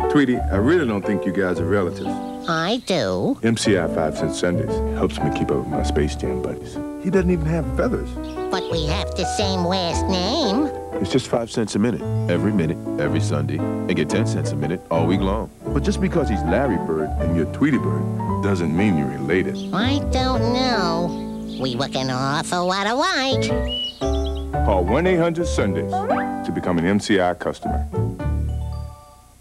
Tweety, I really don't think you guys are relatives. I do. MCI 5-cent Sundays helps me keep up with my Space Jam buddies. He doesn't even have feathers. But we have the same last name. It's just 5 cents a minute. Every Sunday, and get 10 cents a minute all week long. But just because he's Larry Bird and you're Tweety Bird doesn't mean you're related. I don't know. We look an awful lot alike. Call 1-800-SUNDAYS to become an MCI customer.